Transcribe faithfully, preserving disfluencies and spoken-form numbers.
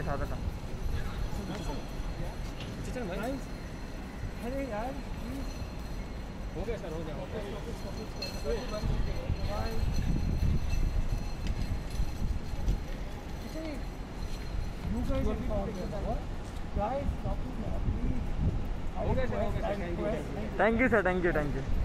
भाई साथ था। चल भाई अरे यार हो गया सर, हो गया। You guys will follow what? Guys, stop it now, please. हो गया सर, हो गया sir, thank you. Thank you sir, thank you thank you.